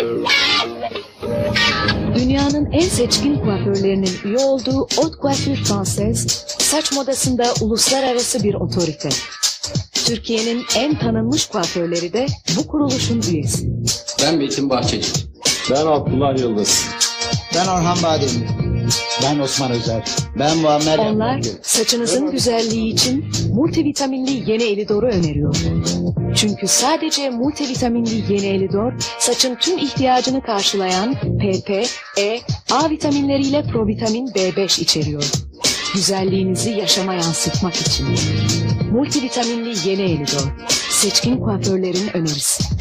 Dünyanın en seçkin kuaförlerinin üye olduğu Haute Coiffure Française, saç modasında uluslararası bir otorite. Türkiye'nin en tanınmış kuaförleri de bu kuruluşun üyesi. Ben Metin Bahçeci. Ben Abdullah Yıldız. Ben Orhan Bademir. Ben Osman Özer. Ben Muammer Onlar Yapmacı. saçınızın güzelliği için multivitaminli Yeni Elidor'u öneriyor. Çünkü sadece multivitaminli Yeni Elidor, saçın tüm ihtiyacını karşılayan PP, E, A vitaminleriyle provitamin B5 içeriyor. Güzelliğinizi yaşama yansıtmak için. Multivitaminli Yeni Elidor, seçkin kuaförlerin önerisi.